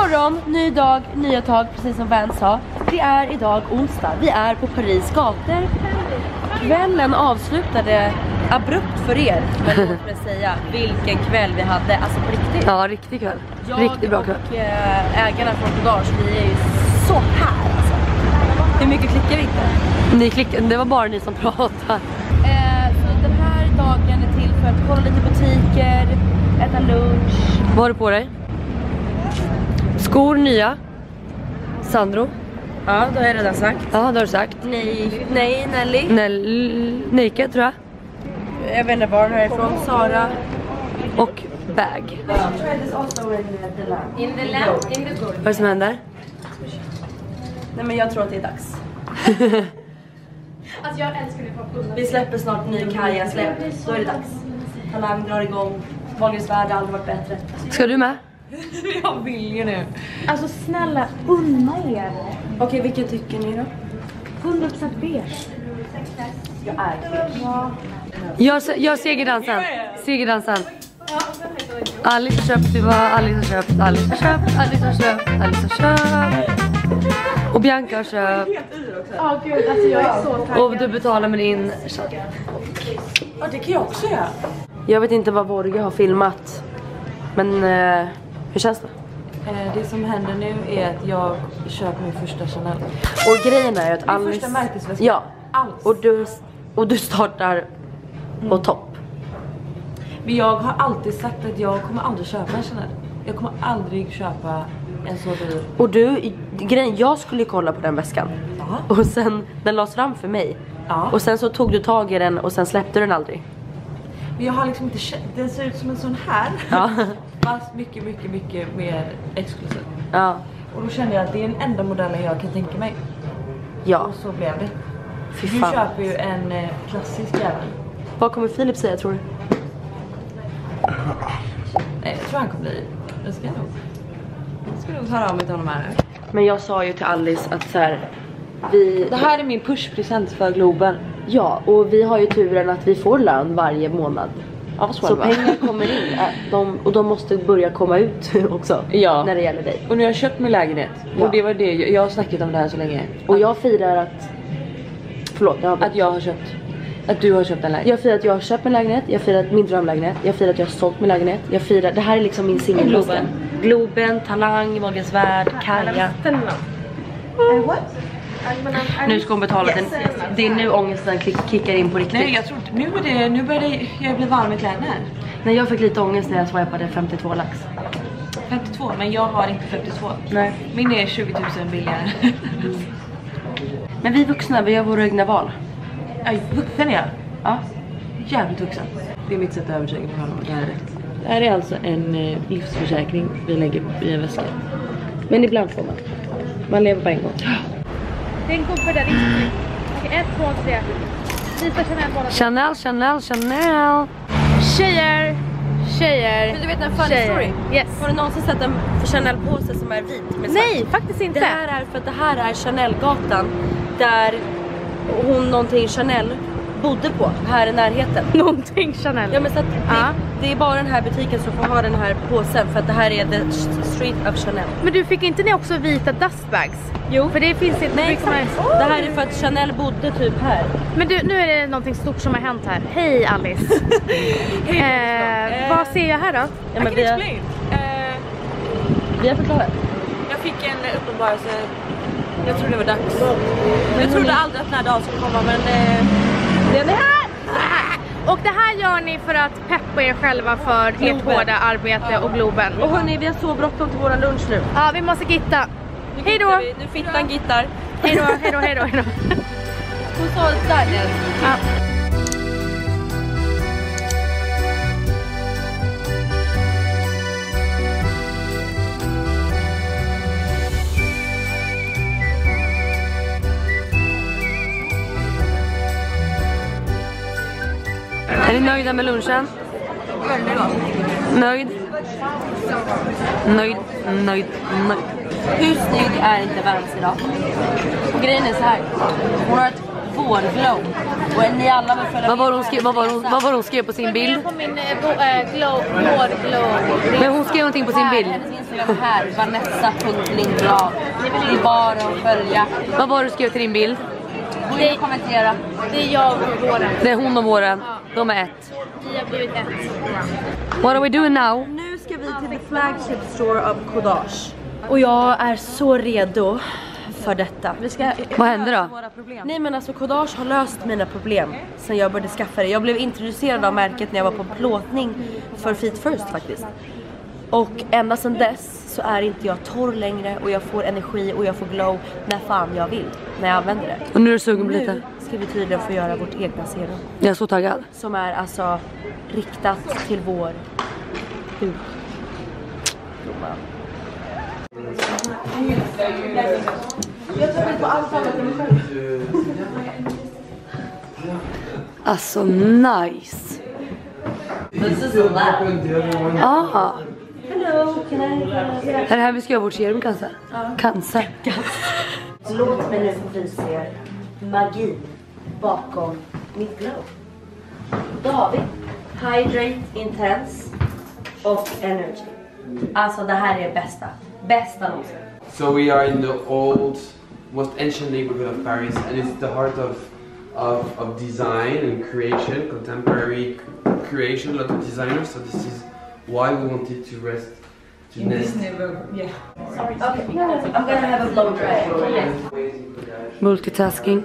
morgon, ny dag, nya tag, precis som Van sa. Det är idag onsdag. Vi är på Paris gator. Kvällen avslutade abrupt för er. Men låt mig säga vilken kväll vi hade. Alltså på riktigt. Ja, riktigt kväll. Riktigt bra kväll. Och ägarna från Kodage, vi är ju så här alltså. Hur mycket klickar vi inte? Ni klickade, det var bara ni som pratade. Så den här dagen är till för att kolla lite butiker, äta lunch. Vad har du på dig? Skor nya. Sandro. Ja, då har jag redan sagt. Ja, det har du sagt. Nej, Nelly. Nike tror jag. Jag vet inte var den här är ifrån. Sara. Och bag. Vad är det som händer? Nej, men jag tror att det är dags. Alltså jag älskar det på. Vi släpper snart ny Kaja släpp. Då är det dags. Talang drar igång. Wahlgrens värld har aldrig varit bättre. Ska du med? Jag vill ju nu. Alltså snälla, unna er. Okej, vilken tycker ni då? 100% beige. Jag är Jag segerdansen. Segerdansen. Alice har köpt, det var Alice har köpt, Alice har köpt, Alice har köpt, Alice har köpt. Och Bianca har köpt. Ja gud, alltså jag är så taggad. Och du betalar med din chatt. Ja, det kan jag också göra. Jag vet inte vad Vorge har filmat. Men hur känns det? Det som händer nu är att jag köper min första Chanel. Och grejen är att Alice... första märkesväska. Ja, Alls. och du startar på topp. Men jag har alltid sagt att jag kommer aldrig köpa en Chanel. Jag kommer aldrig köpa en så dyr. Och du, grejen, jag skulle kolla på den väskan. Ja. Och sen, den lades fram för mig. Ja. Och sen så tog du tag i den och sen släppte du den aldrig. Men jag har liksom inte känt, den ser ut som en sån här. Ja. Fast mycket mer exklusiv. Ja. Och då kände jag att det är den enda modellen jag kan tänka mig. Ja. Och så blev det. Fy Du fan. köper ju en klassisk jävel. Vad kommer Filip säga, tror du? Nej, jag tror han kommer bli. Jag ska nog höra av mig till honom här. Men jag sa ju till Alice att så här, Det här är min pushpresent för Globen. ja, och vi har ju turen att vi får lön varje månad. Ja, vad Så pengar kommer in och de måste börja komma ut också. Ja. När det gäller dig. Och nu har jag köpt min lägenhet. Ja. Och det var det, jag har snackat om det här så länge. Och jag firar att... Förlåt, Att jag har köpt. Att du har köpt en lägenhet. jag firar att jag har köpt min lägenhet. Jag firar att min drömlägenhet. Jag firar att jag har sålt min lägenhet. Jag firar... Det här är liksom min singellista. Globen, Talang, Wahlgrens värld, Kaja. Nu ska hon betala den. Det är nu ångesten kickar in på riktigt. Nej, jag tror inte. Nu börjar jag bli varm i kläderna här. Nej, jag fick lite ångest när jag swipade 52 lax. 52, men jag har inte 52. Nej. Min är 20 000 billigare. Men vi vuxna, vi gör våra egna val. Ja, vuxen är jag. Ja. Jävligt vuxen. Det är mitt sätt att övertyga på honom. Det här är rätt. Det här är alltså en livsförsäkring vi lägger i en väska. Men ibland får man. Man lever på en gång. Det är en gubbe där inne. Okej, 1, 2, 3. Vita Chanel. Chanel. Tjejer. Men du vet en funny story? Yes. Har du någonsin sett en Chanel-påse som är vit med svart? Nej, faktiskt inte. Det här är för att det här är Chanel-gatan där hon någonting Chanel bodde på, här i närheten. Någonting Chanel. Ja, men så att det är bara den här butiken som får ha den här påsen för att det här är the street of Chanel. Men du fick inte ni också vita dustbags? Jo. För det finns inte. Nej, det här är för att Chanel bodde typ här. Men du, nu är det någonting stort som har hänt här. Hej Alice. Vad ser jag här då? Ja, men vi har förklarat. Jag fick en uppenbarelse. Jag trodde det var dags. Jag trodde aldrig att den här dagen skulle komma, men Den är här! Och det här gör ni för att peppa er själva för ert hårda arbete och Globen. Och hörni, vi har så bråttom till våran lunch nu. Ja, vi måste gitta. Hej då! Nu fittan gittar. Hej då. Hon sa det där. Ja. Är ni nöjda med lunchen? Nöjd? Hur snygg är inte Vans idag? Och grejen är så här. Hon har ett vårglow. Och ni alla vill följa Vad var hon skrev på sin bild? På min vårglow. Men hon skrev någonting på sin bild. Hennes Instagram här, Vanessa.Lindblad. Det är bara att följa. Vad var det du skrev till din bild? Gå in och kommentera. Det är jag och våren. Det är hon och våren. De är ett. Vi har blivit ett. What are we doing now? Nu ska vi till the flagship store av Kodage. Och jag är så redo för detta. Vad händer då? Nej men alltså Kodage har löst mina problem sen jag började skaffa det. Jag blev introducerad av märket när jag var på plåtning för Feet First faktiskt. Och ända sedan dess så är inte jag torr längre och jag får energi och jag får glow när fan jag vill när jag använder det. Och nu är du sugen på lite? Nu ska vi tydligen få göra vårt egna serum. Jag är så taggad. Som är alltså riktat till vår hud. Alltså nice. Ah. Hello, can I... Är det här vi ska göra vårt serum cancer? Cancer. Låt mig nu få visa er magi bakom mitt glow. Då har vi Hydrate Intense och Energy. Alltså det här är bästa någonsin. So we are in the old, most ancient neighborhood of Paris, and it's the heart of design and creation, contemporary creation, a lot of designers. So this is why we wanted to rest, to nest. Okay, I'm gonna have a blow dry. Multitasking.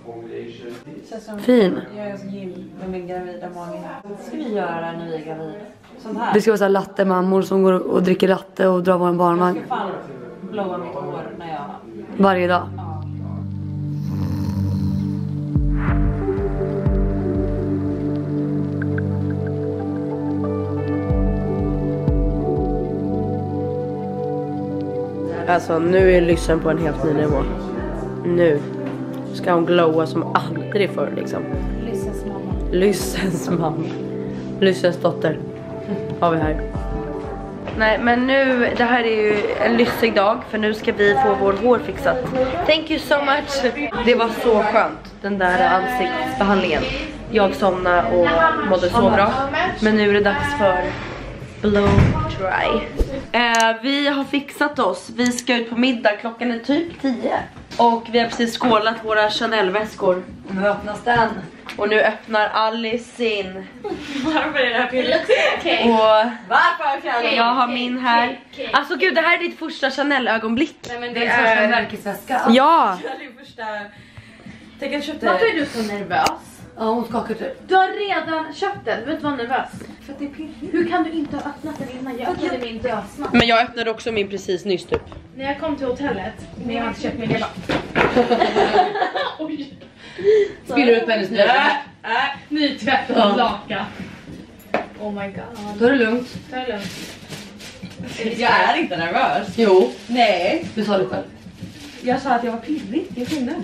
Fin. Jag är som gym med min gravida mage. Ska vi göra när vi är gravida? Sånt här. Vi ska vara så här latte-mammor som går och dricker latte och drar våran barnvagn. Jag ska fan blåa mitt hår när jag... Varje dag. Alltså nu är lyssen på en helt ny nivå. Nu ska hon glowa som aldrig förr liksom. Lyssens mamma. Lyssens dotter har vi här. Nej men nu, det här är ju en lyssig dag för nu ska vi få vår hår fixat. Thank you so much. Det var så skönt, den där ansiktsbehandlingen. Jag somnade och mådde så bra. Men nu är det dags för blow dry. Vi har fixat oss. Vi ska ut på middag, klockan är typ 10. Och vi har precis skålat våra Chanel-väskor. Nu öppnas den. Och nu öppnar Alice sin. Varför är det här pillet? Och jag har min här. Alltså gud, det här är ditt första Chanel-ögonblick. Det är första märkesväska. Ja. Varför är du så nervös? Ja, hon skakar typ. Du har redan köpt den, du vet vara nervös. För att det är pirrigt. Hur kan du inte ha öppnat den innan? Jag öppnade min dösnabb. Men jag öppnade också min precis nyss typ. När jag kom till hotellet, när jag hade köpt min, jag bara... Oj. Spiller ut på hennes nya. Nytvättad lakan. Oh my god. Ta det lugnt. Ta det lugnt. Jag är inte nervös. Jo. Nej. Du sa det själv. Jag sa att jag var pirrig. Det är skillnad.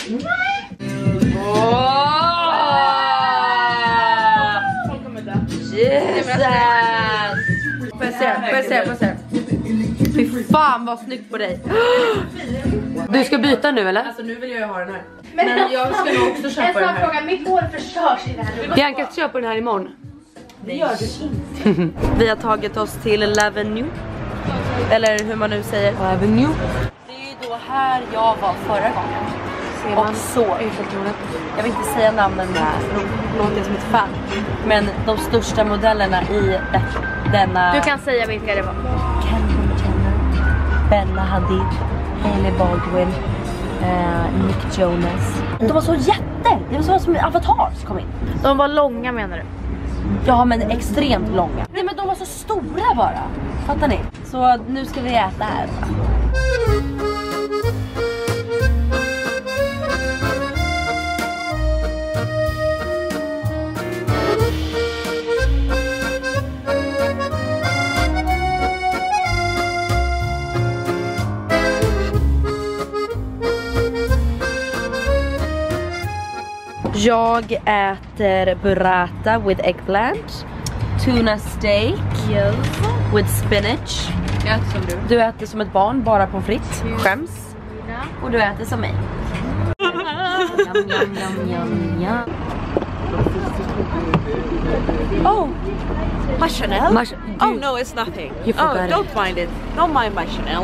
Folk kommer dö. Jesus! Får jag se. Fy fan vad snyggt på dig. Du ska byta nu eller? Alltså nu vill jag ju ha den här. Men jag ska nog också köpa En den sån här. fråga, mitt hår förstörs i det här rummet. Bianca ska köpa den här imorgon. Det gör du inte. Vi har tagit oss till L'Avenue. Eller hur man nu säger. Avenue. Det är ju då här jag var förra gången. Och så. Jag vill inte säga namnen för då låter jag som ett fan. Men de största modellerna i denna... Du kan säga vilka det var. Kendall Jenner, Bella Hadid, Hailey Baldwin, Nick Jonas. De var så det var så som avatars kom in. De var långa menar du? Ja men extremt långa. Nej men de var så stora bara. Fattar ni? Så nu ska vi äta här. Jag äter burrata with eggplant, tuna steak with spinach. Jag äter som du. Du äter som ett barn, bara pommes frites. Skäms. Och du äter som mig. Oh, my Chanel? Oh no, it's nothing. You forgot it. Don't mind it. Don't mind my Chanel.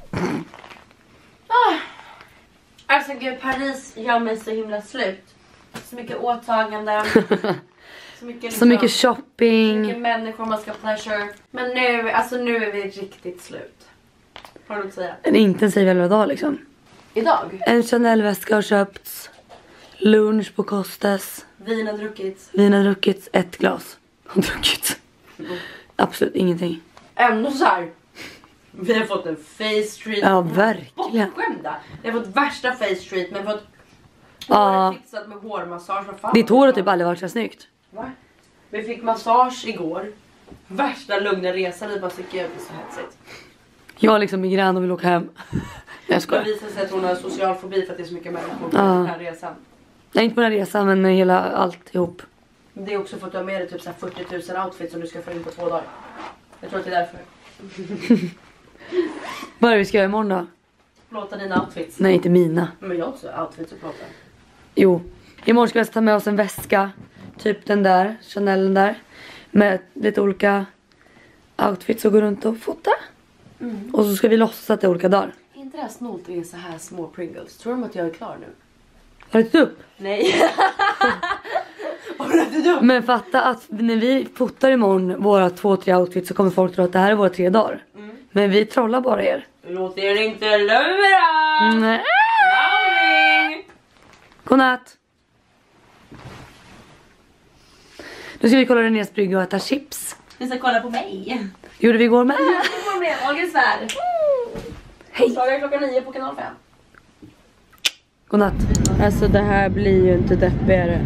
Alltså gud, Paris gör mig så himla slut. Så mycket åtaganden. Så mycket, Så mycket shopping. Så mycket människor man ska pleasure. Men nu, alltså nu är vi riktigt slut. Vad har du att säga? En intensiv 11 dag liksom. Idag? En Chanel-väska har köpts. Lunch på Kostas. Vin har druckits. Vin har druckits. 1 glas. Har druckit. Absolut ingenting. Ändå så här. Vi har fått en face treatment. Ja, verkligen. Bortskämda. Vi har fått värsta face treatment. Vi har fått Ja. håret fixat med hårmassage. Vad fan? Ditt hår har typ aldrig varit så snyggt. Va? Vi fick massage igår. Värsta lugna resan. Vi bara tycker det blir så hetsigt. Jag har liksom migrän och vill åka hem. Jag Det skojar. visar sig att hon har social fobi för att det är så mycket människor på Ja. den här resan. Nej, inte på den här resan men hela alltihop. Det är också för att du har med dig typ så här 40 000 outfits som du ska få in på 2 dagar. Jag tror att det är därför. Vad är det vi ska göra imorgon då? Plåta dina outfits. Nej, inte mina. Men jag har också outfits att plåta. Jo. Imorgon ska vi ta med oss en väska. Typ den där. Chanel där. Med lite olika outfits och gå runt och fota. Och så ska vi låtsas att det är olika dagar. Är inte det här snålt att ge så här små Pringles? Tror de att jag är klar nu? Har du ätit upp? Nej. Har du ätit upp? Men fatta att när vi fotar imorgon våra 2-3 outfits så kommer folk tro att det här är våra 3 dagar. Men vi trollar bara er. Låt er inte lura! Nej. Loving! Godnatt. Nu ska vi kolla Renés brygga och äta chips. Ni ska kolla på mig. Gjorde vi igår med. Jag får med Ahlgrens värld. Hej. Onsdagar klockan 9 på kanal 5. Godnatt. Alltså det här blir ju inte deppigare.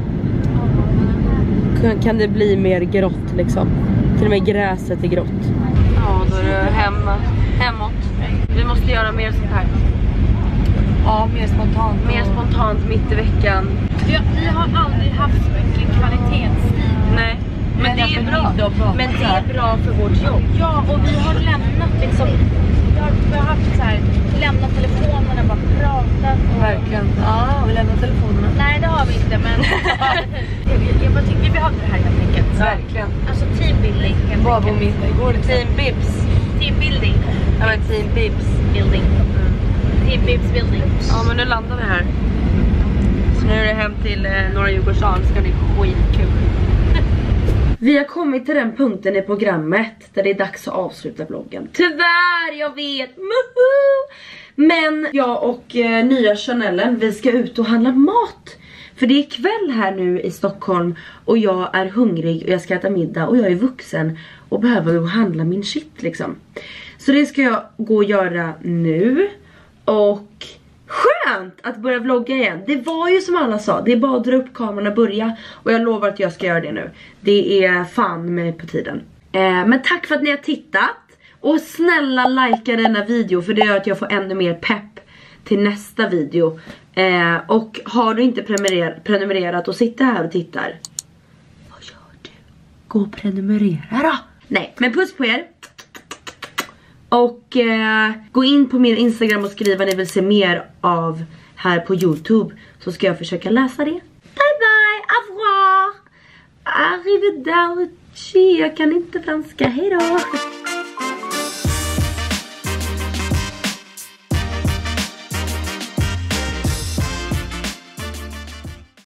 Kan det bli mer grått liksom? Till och med gräset är grått. Ja, då är det hemåt. Vi måste göra mer sånt här. Ja, mer spontant. Mer spontant mitt i veckan. Vi har aldrig haft så mycket kvalitetstid. Nej, men det är bra. Men det är bra för vårt jobb. Ja, och vi har lämnat liksom, vi har haft så här, lämnat telefonerna, bara pratat. Och... Verkligen. Ja, vi lämnar telefonerna. Nej, det har vi inte, men jag bara tycker vi behövde det här helt enkelt. Verkligen. Alltså teambuilding helt Vad på enkelt. middag igår? Team Bibs. Teambuilding. Ja, men Team Bibs. Building. Team Bibs building. Ja, men nu landar vi här. Så nu är det hem till Norra Djurgårdsdal. Ska bli skitkul. Vi har kommit till den punkten i programmet där det är dags att avsluta vloggen. Tyvärr, jag vet. Muhu! Men jag och nya Chanelen, vi ska ut och handla mat. För det är kväll här nu i Stockholm och jag är hungrig och jag ska äta middag och jag är vuxen och behöver ju handla min shit liksom. Så det ska jag gå och göra nu. Och skönt att börja vlogga igen. Det var ju som alla sa, det är bara att dra upp kameran och börja. Och jag lovar att jag ska göra det nu. Det är fan med på tiden. Men tack för att ni har tittat. Och snälla likea denna video, för det gör att jag får ännu mer pepp till nästa video. Och har du inte prenumererat och sitter här och tittar, vad gör du? Gå och prenumerera då. Nej, men puss på er. Och gå in på min Instagram och skriva vad ni vill se mer av här på YouTube. Så ska jag försöka läsa det. Bye bye, au revoir. Arrivederci, jag kan inte franska, hejdå.